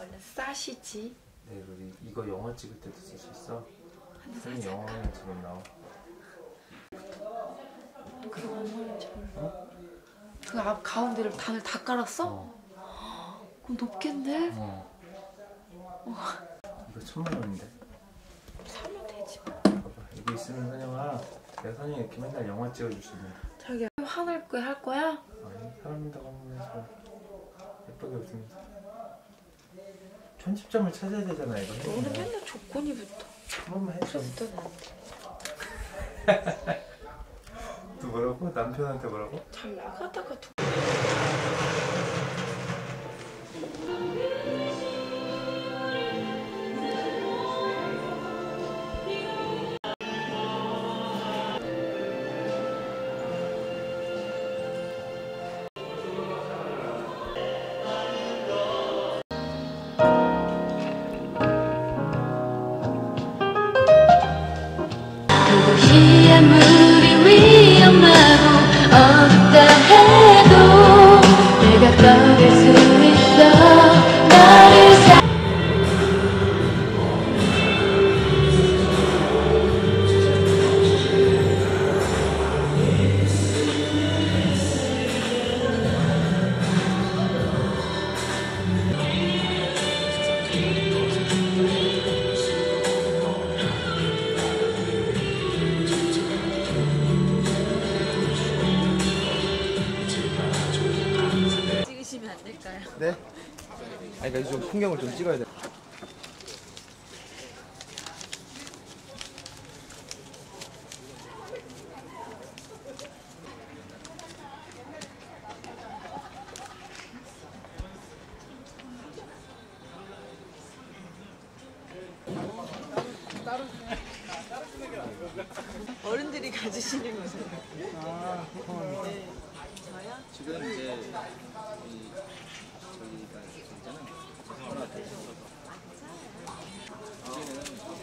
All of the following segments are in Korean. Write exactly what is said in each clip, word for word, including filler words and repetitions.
이거는 싸시지. 네, 우리 이거 영화 찍을 때도 쓸 수 있어. 선생님 영화는 지금 나와. 그거 뭔 말인지 몰라. 어? 그 앞 가운데를 단을 다 깔았어? 어. 그럼 높겠네? 어. 어. 이거 천만 원인데. 사면 되지. 봐봐, 여기 있으면 선영아, 내가 선영이 이렇게 맨날 영화 찍어줄 수 있는. 자기야, 화낼 거야, 할 거야? 아니, 사람이라고 하면서 예쁘게 웃으면서. 편집점을 찾아야 되잖아, 이거. 너는 맨날 조건이 붙어. 한 번만 해줘. 그래서 넌 안 돼. 또 뭐라고? 남편한테 뭐라고? 잘 나가다가 두... 아무리 위험하고 어둡다 해도 내가 떠날 수 있어 너를 사 찍으시면 안 될까요? 네? 아니 그러니까 좀 풍경을 좀 찍어야 돼. 어른들이 가지시는 거죠. 아, 네. 저요? 지금 이제 이 저희가 있잖아. 여기는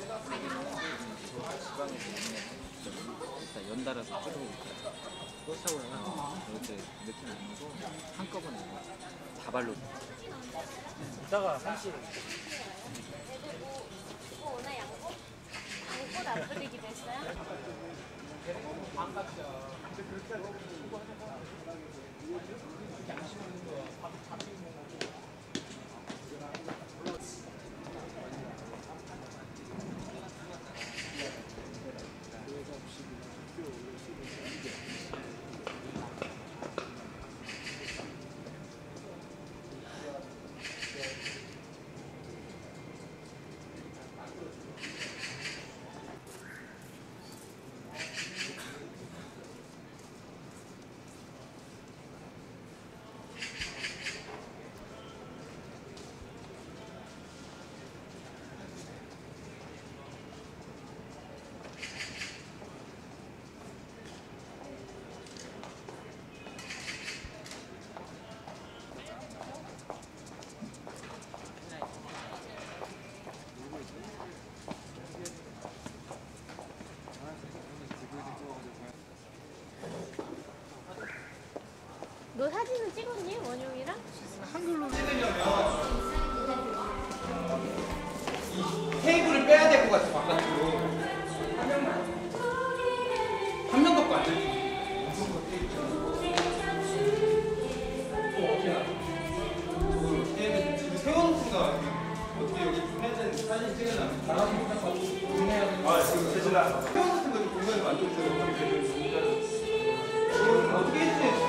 지방에 일단 연달아서 찍어보고 있어요. 쫓아오면 이렇게 느낌 안 나고 한꺼번에 다발로. 이따가 한시. 오늘 양복? 양복 안 뿌리기로 했어요? 너 사진은 찍었니? 원용이랑? 한글로 테이블을 빼야 될 것 같아, 바깥으로. 한 명만. 한 명 갖고 앉아. 어, 어떻게 알아? 저걸 어떻게 해야 되지? 집에 세워놓든가. 어떻게 여기 해야지 사진 찍으려면 바람 못 잡고 해야 되는 아, 지금 세진아. 세워 같은 거좀 공간을 만들어줘요. 어떻게 해주세요?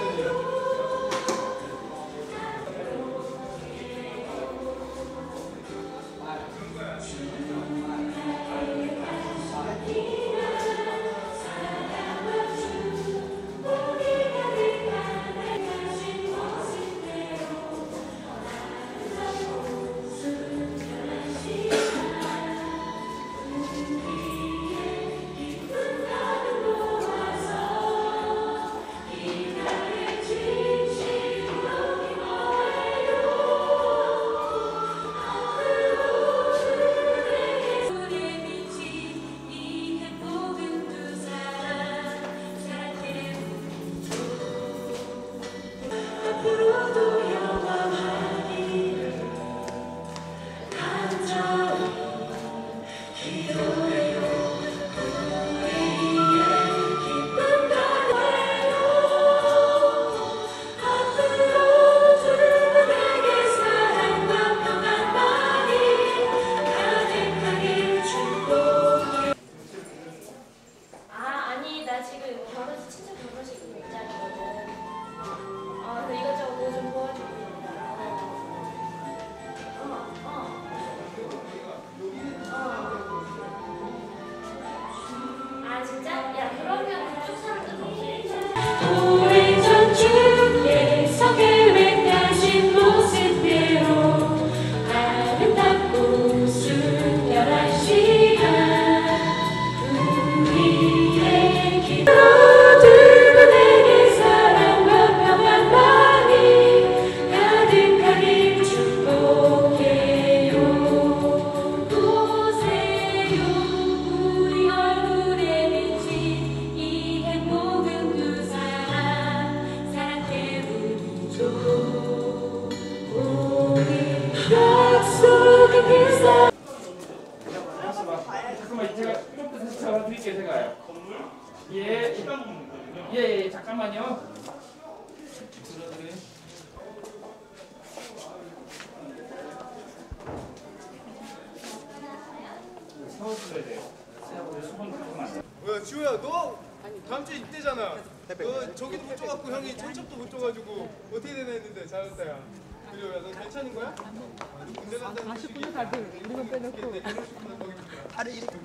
예, 예, 예, 잠깐만요. 세워줘야 돼요. 수건 조금 안 돼. 뭐야 지호야 너 다음 주에 입대잖아. 너 저기도 못 줘갖고 형이 천첩도 못 줘가지고 어떻게 되나 했는데 잘했다 야. 그리고 야너 괜찮은 거야? 군대 간다는 사십 분은 잘 돼. 우리만 빼놓고. 다리 이렇게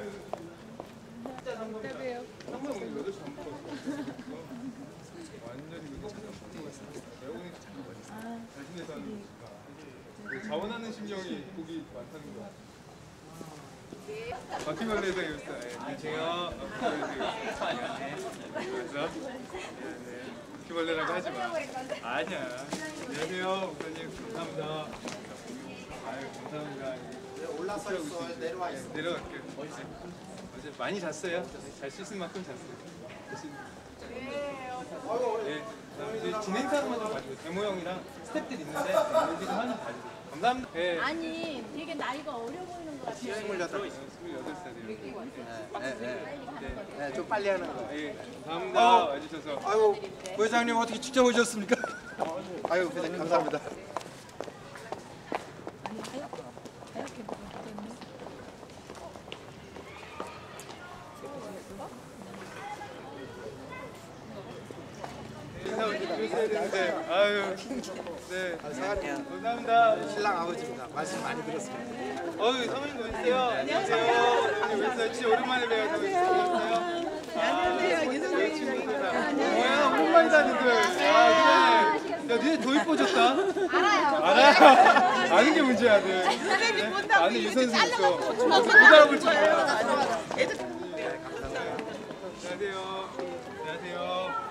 진짜 상관이야. 상관은 여덟 시 안 먹었어. 완전히 그거 찾아먹었어. 배우니까 잠깐만. 자신에서 하는 거니까. 자원하는 심정이 복이 많다는 거야. 바퀴벌레 대결사. 안녕하세요. 그래서 바퀴벌레라고 하지 마. 아니야. 안녕하세요, 목사님. 감사합니다. 아유, 감사합니다. 올라서 있어. 내려와 있어. 내려갈게요. 어제 많이 잤어요. 잘 수 있을 만큼 잤어요. 네. 그다음에 진행사만 좀 봐주고 데모 형이랑 스태프들 있는데 여기 좀 하나 봐주고. 감사합니다. 네. 아니 되게 나이가 어려 보이는 것 같아요. 스물여덟. 스물여덟 살이에요. 네, 네. 네, 좀 빨리 하는 거. 예, 감사합니다. 어. 와주셔서. 아유, 부회장님 어떻게 직접 오셨습니까? 아유, 부회장님 감사합니다. 네, 아유, 네, 감사합니다. 신랑 아버지입니다. 말씀 많이 들었습니다. 어유 사모님 오셨어요. 안녕하세요. 사모님 오셨어요. 진짜 오랜만에 뵈요. 안녕하세요. 안녕하세요. 이성민 친구입니다. 뭐야, 오랜만에 다니들. 아, 그래. 야, 니네 더 이뻐졌다. 알아요. 알아. 아는 게 문제야, 네. 선생님 본다고. 아는 유선수 있어. 못 알아볼 줄 알아. 안녕하세요. 안녕하세요.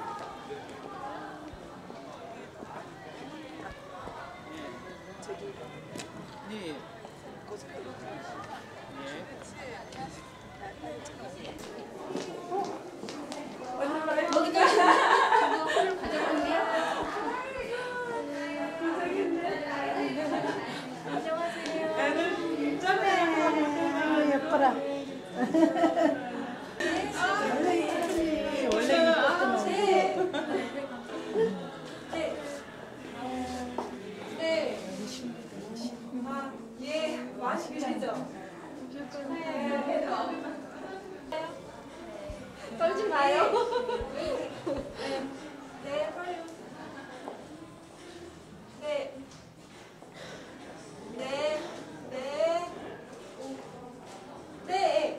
네. 예뻐라. 떨지 마요. 네, 네, 빨리. 네, 네, 네, 네,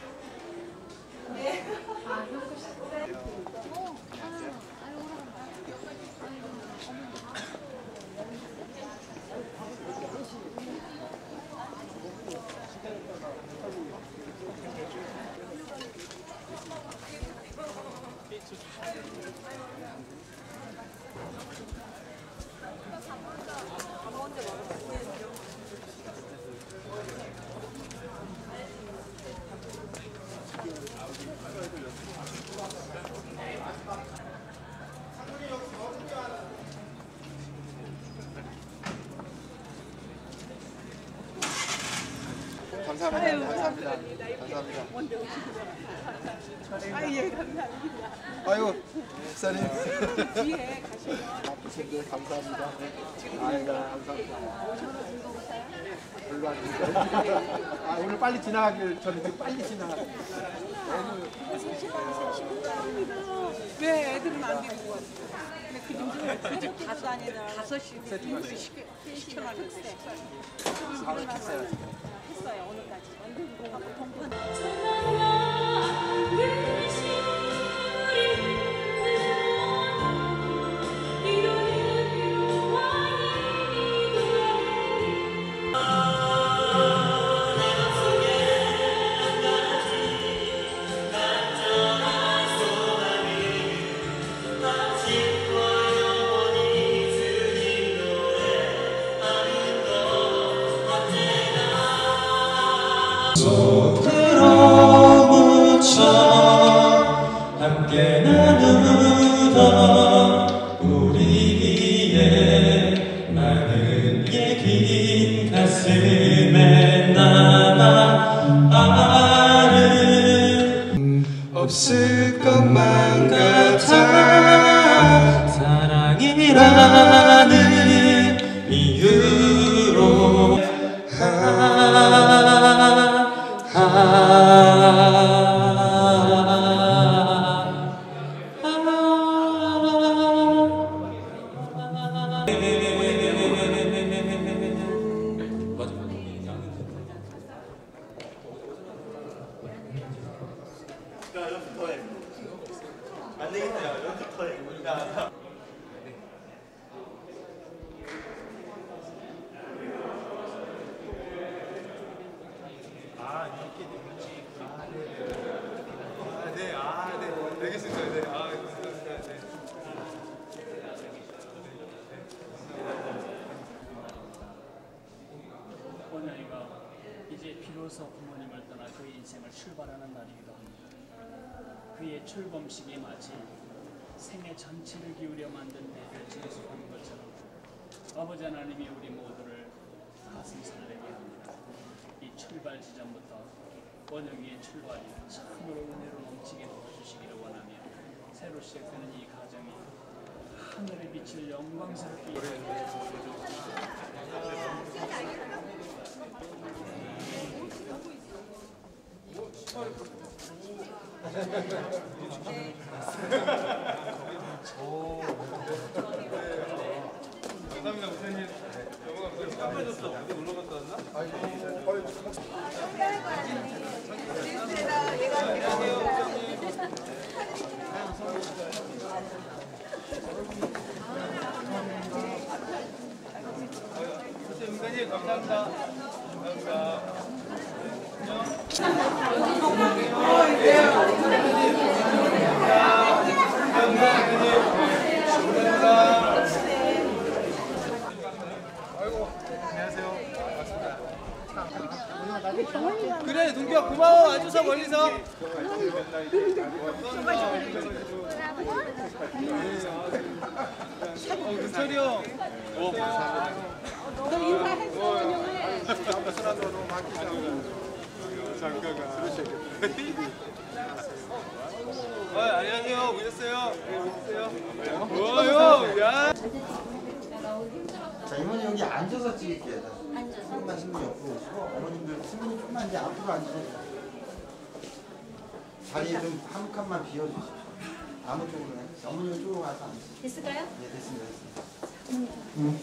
네. 아, 효과 씨. 감사합니다. 감사합니다. 감사합니다. 아예 감사합니다. 아유, 목사님. 뒤에 가시면. 감사합니다. 아유, 감사합니다. 별로 안 좋아요. 아, 오늘 빨리 지나가길 저는 지금 빨리 지나가길. 왜 애들은 안 데리고 왔어? 근데 그 정도 그 다섯 아니다. 다섯 시 시켜놨는데 식사를 했어요 오늘까지. 완전 동반. 함께 나누던 우리의 많은 얘기 가슴에 남아 아름 없을 것 네, 아, 네, 알겠습니다. 네, 아, 감사합니다. 네. 원영이가 이제 비로소 부모님을 떠나 그의 인생을 출발하는 날이기도 합니다. 그의 출범식이 마치 생애 전체를 기울여 만든 배를 진수하는 것처럼 아버지 하나님이 우리 모두를 가슴 설레게 합니다. 이 출발 지점부터 원영이의 출발이 참으로 은혜로 넘치게 도와주시기를 원하며 새로 시작되는 이 가정이 하늘에 비칠 영광스럽게 감사합니다, 목사님. 너무 감사합니다. 빠졌어. 어디 놀러 갔다 왔나? 목사님, 감사합니다. 그래, 동규야 고마워. 와줘서 멀리서. 어, 근철이 형. 어, 너 인사했어, 원영아. 잠깐만. 어, 안녕하세요. 오셨어요? 네, 오셨어요? 어, 형, 야. 자, 이모님 여기 앉아서 찍을게요. 조금만 신분이 옆으로 오시고, 어머님들 신분이 조금만 이제 앞으로 앉으세요. 자리 좀 한 칸만 비워주십시오. 아무 쪽으로 해. 어머님 쪽으로 와서 앉으세요. 됐을까요? 네, 됐습니다. 됐습니다. 응.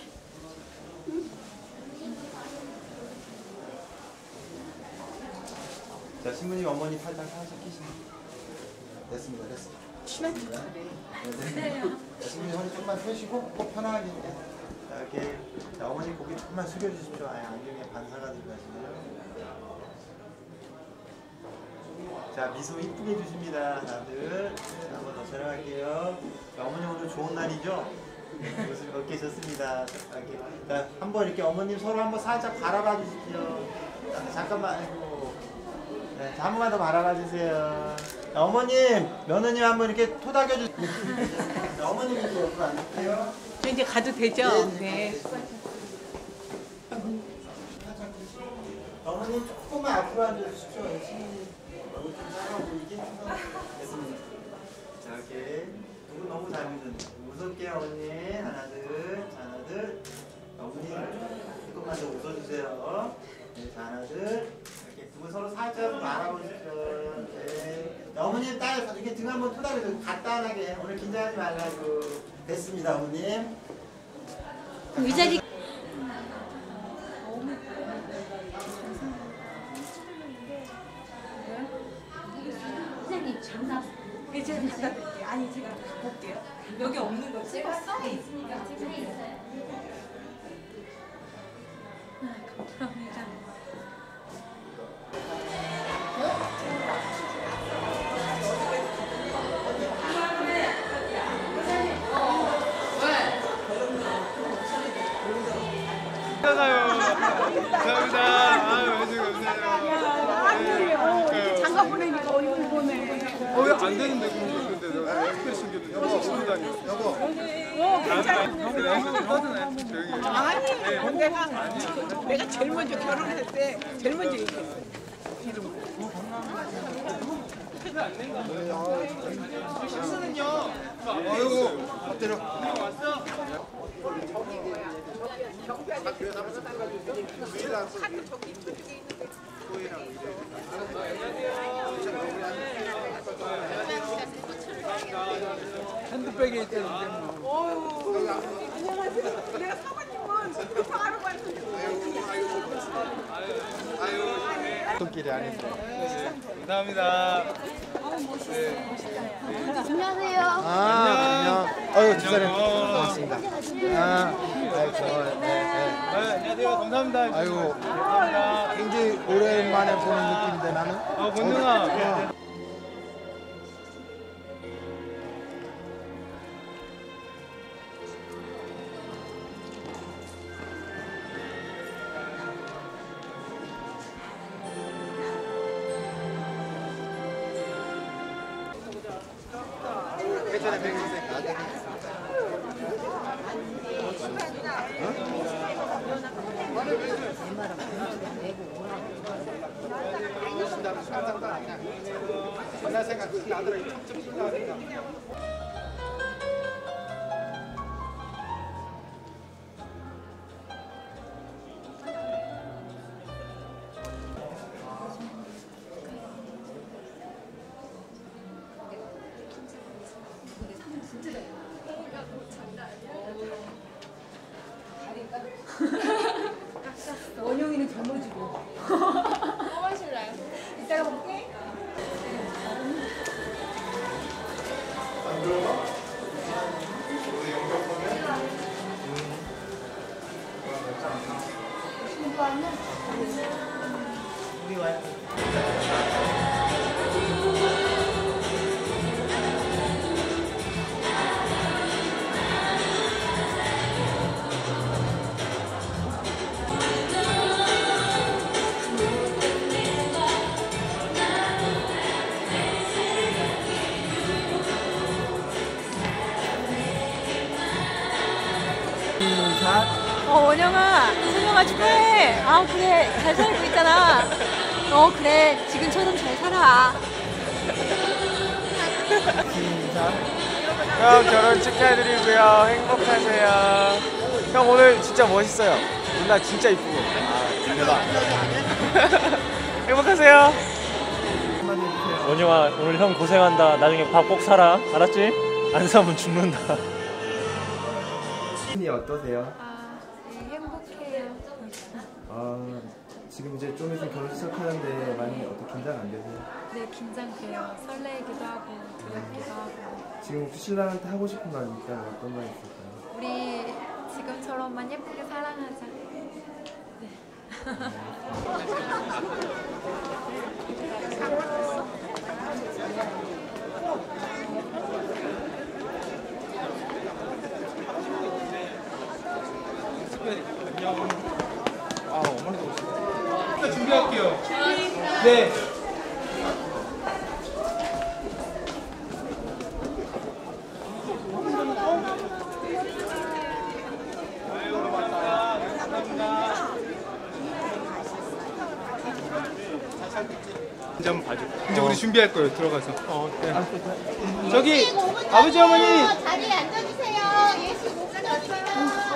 자, 신부님 어머니 팔짱 살짝 끼시면 됐습니다. 됐습니다. 심했죠. 네, 네. 자, 신부님 허리 조금만 펴시고 꼭 편하게. 자, 이렇게 자, 어머니 고개 조금만 숙여주십시오. 아예 안경에 반사가 들어가시네요. 자, 미소 이쁘게 해주십니다. 하나들. 자, 한번 더 촬영할게요. 자, 어머니 오늘 좋은 날이죠? 모습이 어깨 좋습니다. 이렇게. 자, 한번 이렇게 어머님 서로 한번 살짝 바라봐 주십시오. 자, 잠깐만. 아이고. 네, 자, 한 번만 더 바라봐 주세요. 자, 어머님, 며느님 한번 이렇게 토닥여 주세요. 자, 어머님 이렇게 옆으로 앉을게요. 저 이제 가도 되죠? 네. 어머님 조금만 앞으로 앉아주십시오. 얼굴 좀 작아 보이게. 됐습니다. 자, 이렇게 두 분 너무 잘 보이는데 웃을게요, 어머니. 하나, 둘, 자, 하나, 둘. 어머니 조금만 더 웃어주세요. 네, 자, 하나, 둘. 이렇게 두 분 서로 살짝 바라보십시오. 네. 자, 어머님 딸 이렇게 등 한번 토닥여서 간단하게 오늘 긴장하지 말라고. 됐습니다, 어머님. 의자리 선생님 장갑 네, 제가 갖다 드릴게요. 아니, 제가 볼게요. 여기 없는 거 찍었어? 네 있으니까 집에 있어요. 감사합니다. 감사합니다. 아유, 감사해요. 장갑 보내니까 얼굴 보네. 어, 왜 안 되는데, 그런데 내가 엑스프레스 숨겨도 여보, 숨기다니. 여보. 어, 괜찮아. 그래, 앵글 떠드네. 조용히 해. 아니, 내가, 내가 제일 먼저 결혼할 때 제일 먼저 얘기했어. 식사는요? 아이고, 밥 때려. 왔어? 핸드백에 있다는데 뭐. 안녕하세요. 내가 사모님은 바로 왔는데. 손길이 아닌데. 감사합니다. 안녕하세요. 아, 안녕. 어유, 두 사람 반갑습니다. 아. 안녕하세요. 감사합니다. 아이고, 감사합니다. 굉장히 오랜만에 보는 느낌인데 나는. 아, 권능아. 옛날 생각 나더라. 원영이는 젊어지고. 뭐 마실래요? 이따가 볼게. 우리 와이프. 어, 원영아, 소영아 축하해. 아, 그래. 잘 살고 있잖아. 어, 그래. 지금처럼 잘 살아. 형 결혼 축하해드리고요. 행복하세요. 형 오늘 진짜 멋있어요. 누나 진짜 이쁘고. 아, 대박. 행복하세요. 원영아, 오늘 형 고생한다. 나중에 밥 꼭 사라. 알았지? 안 사면 죽는다. 기분이 어떠세요? 아, 네, 행복해요. 아, 지금 이제 좀 있으면 결혼 시작하는데 많이 어떻게 긴장 안 되세요? 네, 긴장돼요. 설레기도 하고 두렵기도 하고. 지금 혹시 신랑한테 하고 싶은 말 있다면 어떤 말 있을까요? 우리 지금처럼만 예쁘게 사랑하자. 네. 아, 어머니도 오시네. 일단 준비할게요. 네. 이제 한번 봐줘. 이제 우리 준비할 거예요. 들어가서. 어, 네. 저기 아버지 어머니. 자리에 앉아주세요. 예시 못 가져주세요.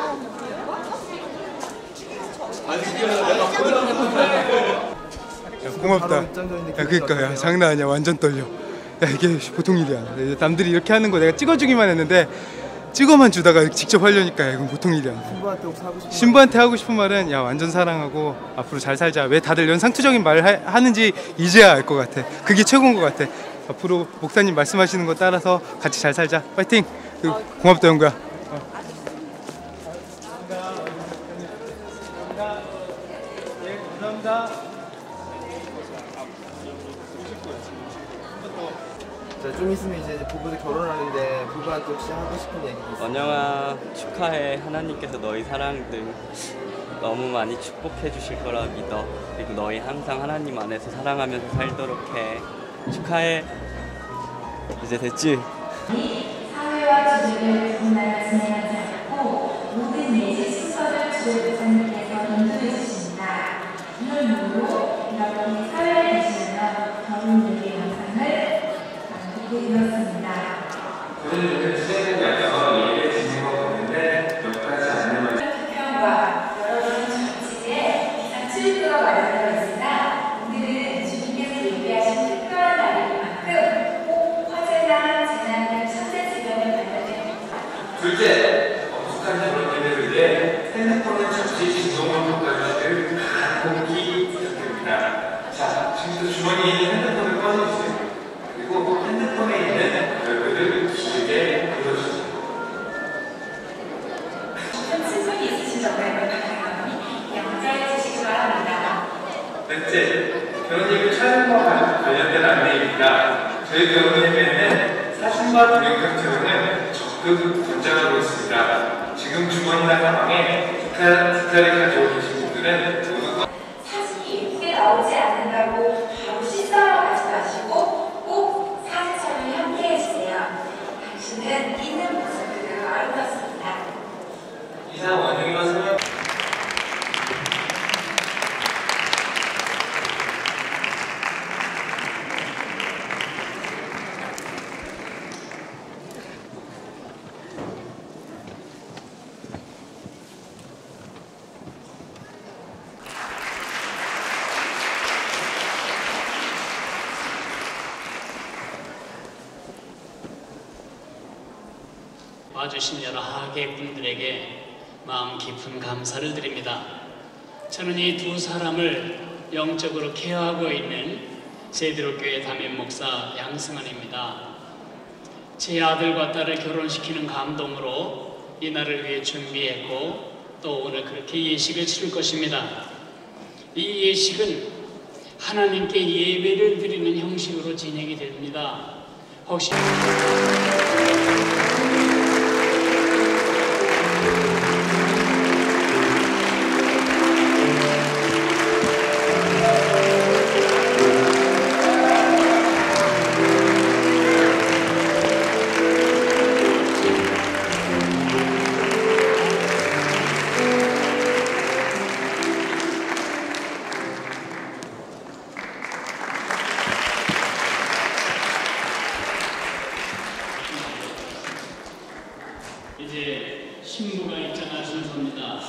야, 고맙다. 야, 그러니까 야, 장난 아니야. 완전 떨려. 야, 이게 보통 일이 아니야. 남들이 이렇게 하는 거 내가 찍어주기만 했는데 찍어만 주다가 직접 하려니까 이건 보통 일이 아니야. 신부한테 혹시 하고 싶은 신부한테 하고 싶은 말은 야, 완전 사랑하고 앞으로 잘 살자. 왜 다들 연상투적인 말을 하, 하는지 이제야 알 것 같아. 그게 최고인 것 같아. 앞으로 목사님 말씀하시는 거 따라서 같이 잘 살자. 파이팅. 고맙다 영구야. 어. 네, 감사합니다. 자, 좀 있으면 이제 부부들 결혼하는데 부부한테 혹시 하고 싶은 얘기 있어요? 원영아, 축하해. 하나님께서 너희 사랑들 너무 많이 축복해 주실 거라 믿어. 그리고 너희 항상 하나님 안에서 사랑하면서 살도록 해. 축하해. 이제 됐지? 사회와 주제를 분할 진행하지 않고 모든 예지 순서를 주제 목사님께서 인도해 주십니다. 이런 이유로 이렇게 사회를 계시면 결혼들의 영상을 만들어드렸습니다. 저희는 주제는 약간 예배 진행하고 있는데 몇 가지 안내만 투표과 여러분 정치에 기상 출입구가 마련되어 있으나 오늘은 주님께서 예배하신 특별한 날인 만큼 꼭 화재나 재난을 천재 지변을 발견됩니다. 둘째, 엄숙한 현대인들을 위해 핸드폰을 잠시 진동을 바꿔주시길 공기 부탁드립니다. 자, 지금부터 주머니에 있는 핸드폰을 꺼내주세요. 그리고 핸드폰에 있는 별표를 길게 눌러주세요. 친분이 둘째, 결혼예비 촬영과 관련된 안내입니다. 저희 결혼예비에는 사진과 동영상 촬영을 적극 권장하고 있습니다. 지금 주머니나 가방에 기타를 가지고 계신 분들은 모두 사진이 예쁘게 나오지 않는다고 바로 실상으로 가지 마시고 꼭 사진 촬영에 함께 해주세요. 당신은 있는 모습 그대로 아름답습니다. 이상 원영이와 설명 와주신 여러 하객분들에게 마음 깊은 감사를 드립니다. 저는 이 두 사람을 영적으로 케어하고 있는 제대로교회 담임 목사 양승환입니다. 제 아들과 딸을 결혼시키는 감동으로 이 날을 위해 준비했고 또 오늘 그렇게 예식을 치를 것입니다. 이 예식은 하나님께 예배를 드리는 형식으로 진행이 됩니다. 혹시 이제 신부가 입장할 순서입니다.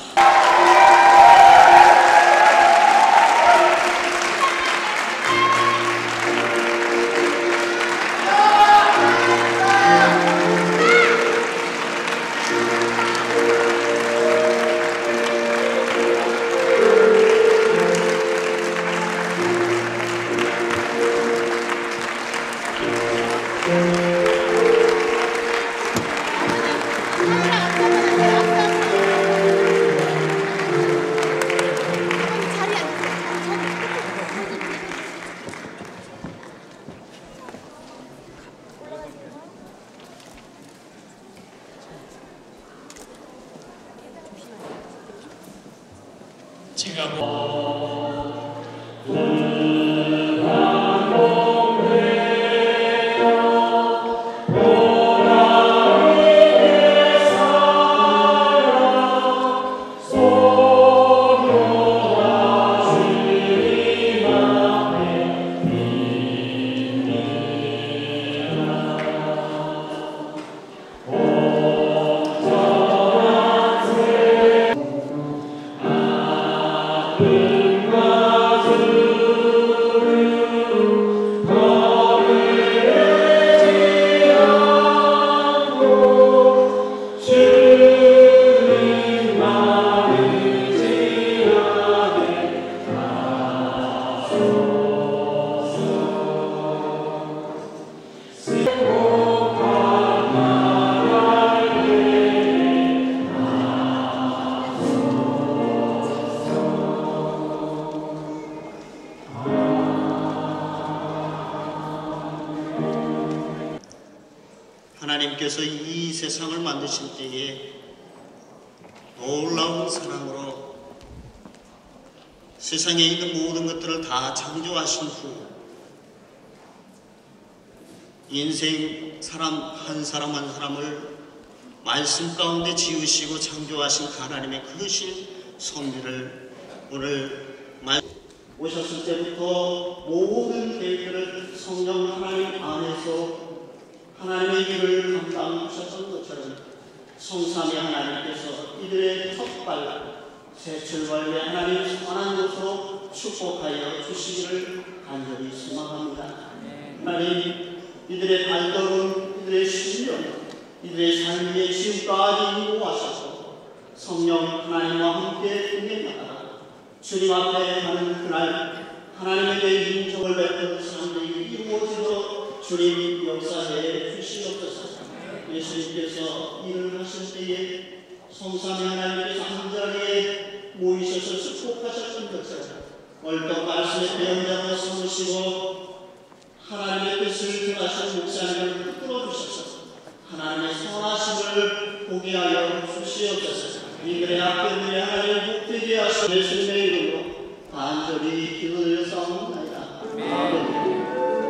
제가 하나님께서 이 세상을 만드실 때에 놀라운 사랑으로 세상에 있는 모든 것들을 다 창조하신 후 인생 사람 한 사람 한 사람을 말씀 가운데 지으시고 창조하신 하나님의 크신 섭리를 오늘 말 오셨을 때부터 모든 계획을 성령 하나님 안에서 하나님의 길을 감당하셨던 것처럼 성삼위 하나님께서 이들의 첫발 새 출발에 하나님 선한 것으로 축복하여 주시기를 간절히 소망합니다. 하나님 이들의 발걸음, 이들의 신령, 이들의 삶의 지금까지 인도하셔서 성령 하나님과 함께 동행하다가 주님 앞에 가는 그날 하나님에게 인정을 베푸는 삶이 이루어지도록 주님 역사에 주시옵소서. 예수님께서 일을 하실 때에 성삼위 하나님께서 한 자리에 모이셔서 축복하셨던 것처럼 옳던 말씀의 배운자로 삼으시고 하나님의 뜻을 전하시는 목사님을 붙들어 주셔서 하나님의 선하심을 보게 하여 주시옵소서. 이들의 학교들이 하나님을 복되게 하시고 예수님의 이름으로 간절히 기도를 사옵나이다. 아멘.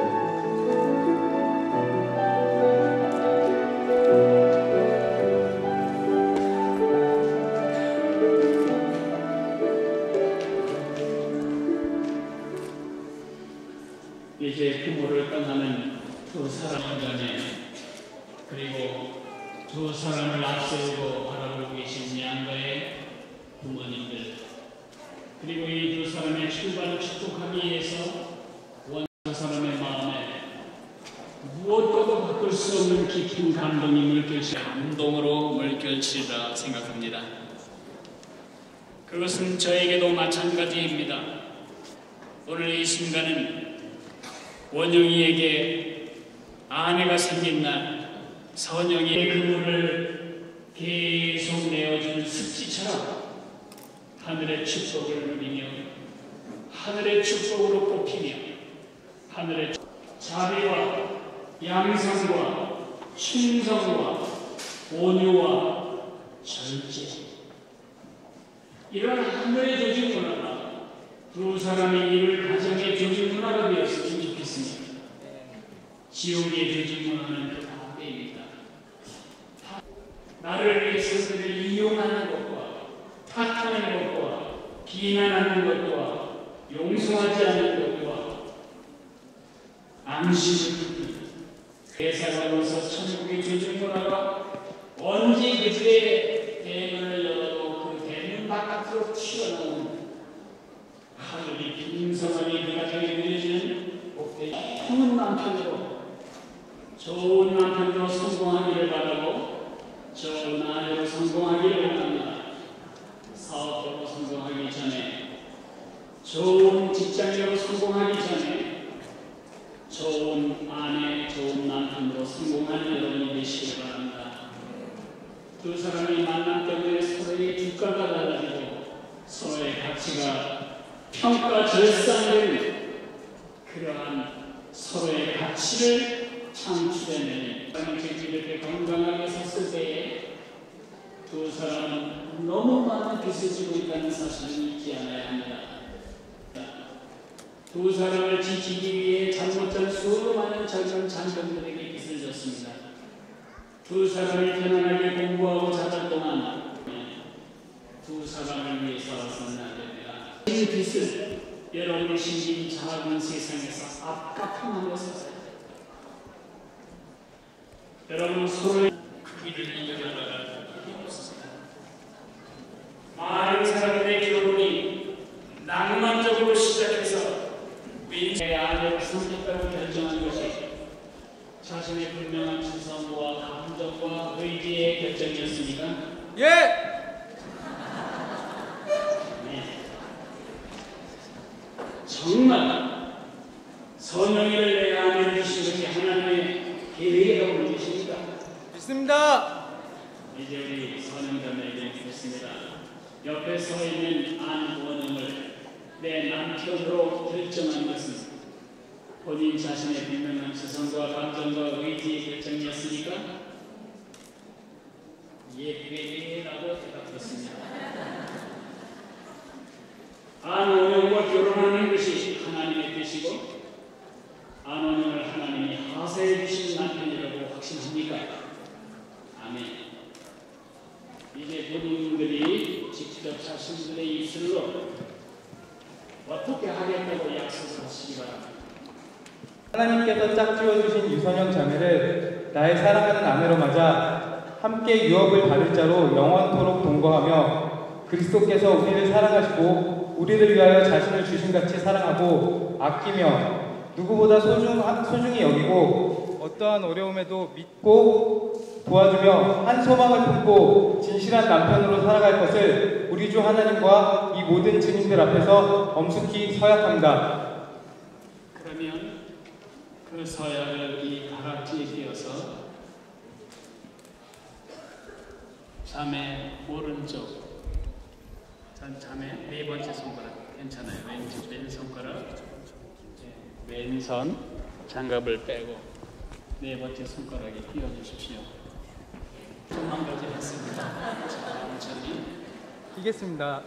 이제 부모를 떠나는 두 사람 간에 그리고 두 사람을 앞세우고 바라보고 계신 양가의 부모님들 그리고 이 두 사람의 출발을 축복하기 위해서 원 두 사람의 마음에 무엇과도 바꿀 수 없는 깊은 감동이 물결치다 운동으로 물결치다 생각합니다. 그것은 저에게도 마찬가지입니다. 오늘 이 순간은 원영이에게 아내가 생긴 날 선영이의 그물을 계속 내어주는 습지처럼 하늘의 축복을 누리며 하늘의 축복으로 뽑히며 하늘의 자비와 양성과 충성과 온유와 절제 이런 하늘의 조직 문화가 두 사람의 일을 가정의 조직 문화가 되었으면 좋겠습니다. 지옥의 조직 문화는 그 반대입니다. 나를 위해서 그를 이용하는 것과 탓하는 것과 비난하는 것과 용서하지 않는 것과 안심을 회사가로서 천국의 조직 문화가 언제 그들의 대문을 열어도 그 대문 바깥으로 튀어나오는 하늘이 빈성하게 그 가정에 누려지는 복된 좋은 남편으로 좋은 남편으로 성공하기를 바라고 좋은 아내로 성공하기를 원합니다. 사업적으로 성공하기 전에 좋은 직장인으로 성공하기 전에 좋은 아내, 좋은 남편으로 성공하는 여러분이 되시길 바랍니다. 두 사람의 만남 때문에 서로의 주가가 달라지고 서로의 가치가 평가절상된 그러한 서로의 가치를 창출해내는 제 건강하게 섰을 때에 두 사람은 너무 많은 빚을 지고 있다는 사실을 잊지 않아야 합니다. 두 사람을 지키기 위해 잘못한 수많은 젊은 장병들에게 빚을 졌습니다. 두 사람이 편안하게 공부하고 자랄 동안 두 사람을 위해 살아서는 안 됩니다. 이 빚을 여러분이 신긴 작은 세상에서 앞가품하면서 여러분 서로의 크기를 이겨나가는 힘이 없습니다. 많은 사람들의 결혼이 낭만적으로 시작해서 내 아내를 삼겠다고 결정한 것이 자신의 분명한 지성과 감정과 의지의 결정이었습니까? 예! 네. 정말 선영이를 내 아내를 주신 것이 하나님의 계획이라고 믿으십니까? 믿습니다. 이제 우리 선영자매에게 묻겠습니다. 옆에 서 있는 안원영을 내 남편으로 결정한 것은 본인 자신의 분명한 지성과 감정과 의지의 결정이었으니까 예배라고 대답했습니다. 안원영과 결혼하는 것이 하나님의 뜻이고 안원영을 하나님이 하사해 주신 남편이라고 확신합니까? 아멘. 이제 본인들이 직접 자신들의 입술로 어떻게 하겠다고 약속을 하시기 바랍니다. 하나님께서 짝지어주신 유선영 자매를 나의 사랑하는 아내로 맞아 함께 유업을 받을 자로 영원토록 동거하며 그리스도께서 우리를 사랑하시고 우리를 위하여 자신을 주신같이 사랑하고 아끼며 누구보다 소중, 소중히 여기고 어떠한 어려움에도 믿고 도와주며 한 소망을 품고 진실한 남편으로 살아갈 것을 우리 주 하나님과 이 모든 증인들 앞에서 엄숙히 서약합니다. 그러면 그 서약을 이 가락지에 띄어서 자매 오른쪽 전 자매 네 번째 손가락 괜찮아요. 왼, 왼손가락 예, 왼손 장갑을 빼고 네 번째 손가락에 끼워주십시오. 좀 한 가지 했습니다. 천천히 이겠습니다.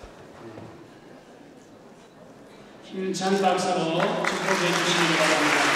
힘찬 박수로 축복해 주시기 바랍니다.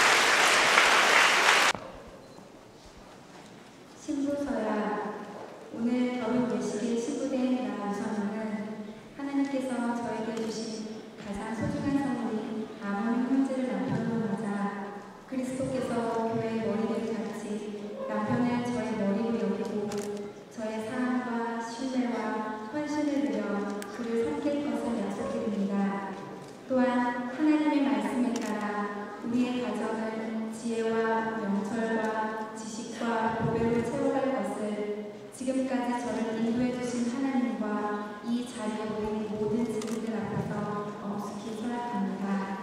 신부서야, 오늘 더운 예식에 신부된 나 유선호는 하나님께서 저에게 주신 가장 소중한 선물인 아몬 형제를 남편으로 맞아 그리스도께서 교회의 머리를 같이 남편을 저의 머리로 여기고 저의 사랑과 신뢰와 헌신을 드려 그를 섬길 것을 약속드립니다. 또한 하나님의 말씀에 따라 우리의 가정을 지혜와 명철과 지식과 보배로 채워갈 것을 지금까지 저를 인도해 주신 하나님과 이 자리에 모인 모든 친구들 앞에서 엄숙히 소락합니다.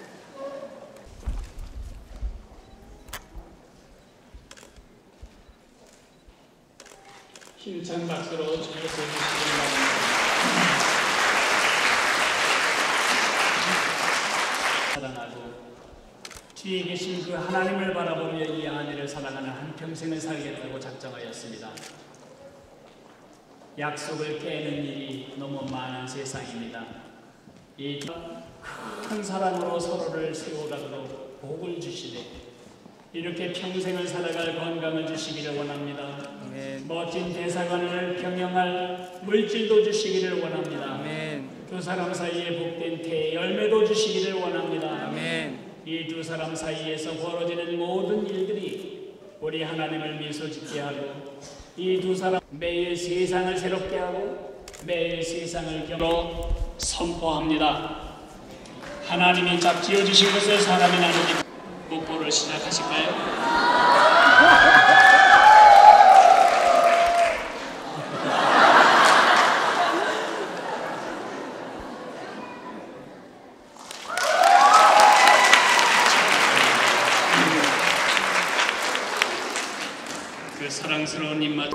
힘찬 박수로 주께서 주시기 바랍니다. 사랑하고 뒤에 계신 그 하나님을 바라보며 이 아내를 사랑하는 한평생을 살겠다고 작정하였습니다. 약속을 깨는 일이 너무 많은 세상입니다. 이 큰 사랑으로 서로를 세워가도록 복을 주시되 이렇게 평생을 살아갈 건강을 주시기를 원합니다. 아멘. 멋진 대사관을 경영할 물질도 주시기를 원합니다. 아멘. 두 사람 사이에 복된 대열매도 주시기를 원합니다. 아멘. 이 두 사람 사이에서 벌어지는 모든 일들이 우리 하나님을 미소짓게 하고 이 두 사람 매일 세상을 새롭게 하고 매일 세상을 경로 선포합니다. 하나님이 짝 지어주신 것을 사람이 나누기 목포를 시작하실까요? 그 사랑스러운 입맛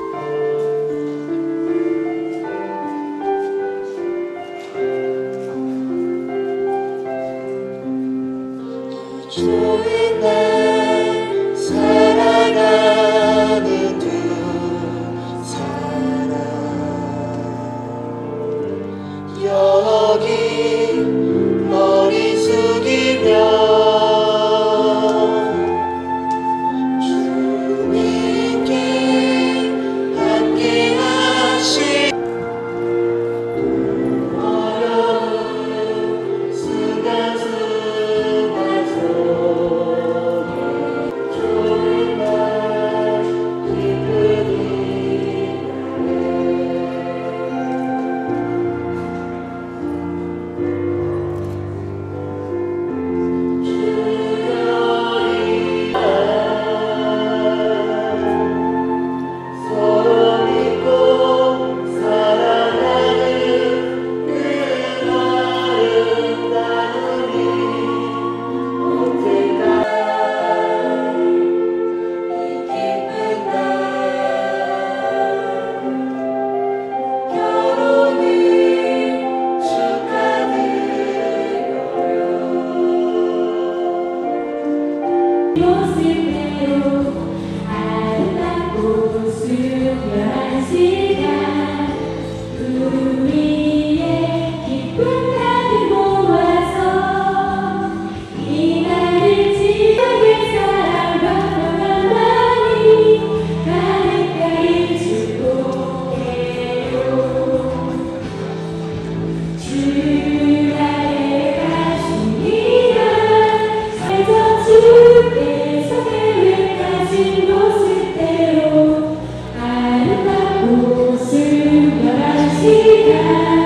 주의 날 사랑하는 두 사람 여기 머리 숙이며 주님께 함께 하시 어려운 순간 순간 속에 좋은 날 기쁘니 서로 믿고 사랑하는 그 마음 나누니 언젠가 이 기쁜 날 결혼을 축하드려요. 요셉대로 아름답고 수려한 시간 우리의 기쁜 날을 모아서 이 날을 지나게 사랑과 평안만이 가득가득 축복해요. 주 나의 가신 이란 살던 주께서 계획하신 모습대로 아름답고 순결한 시간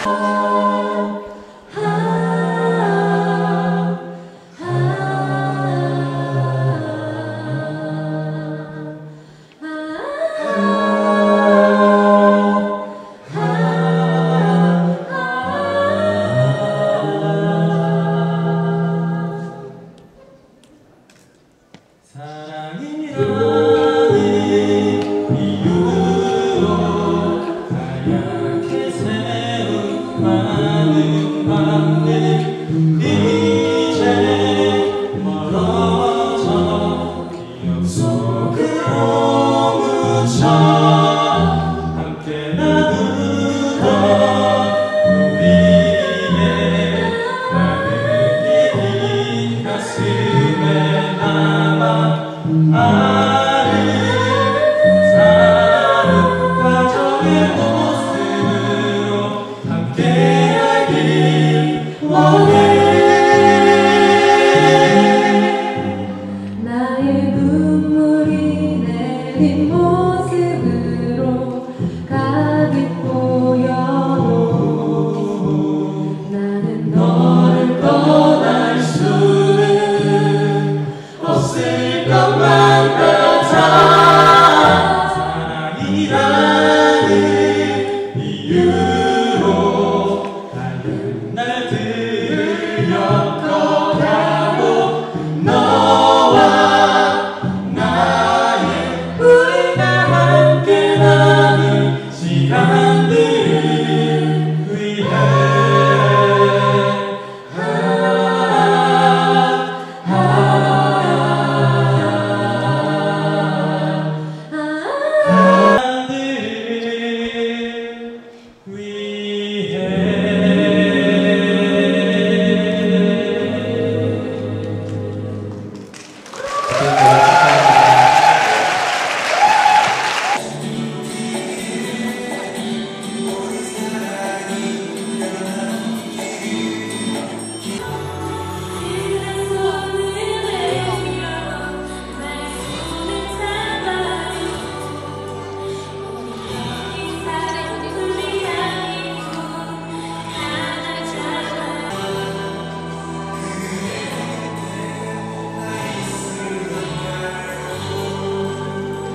사랑이라는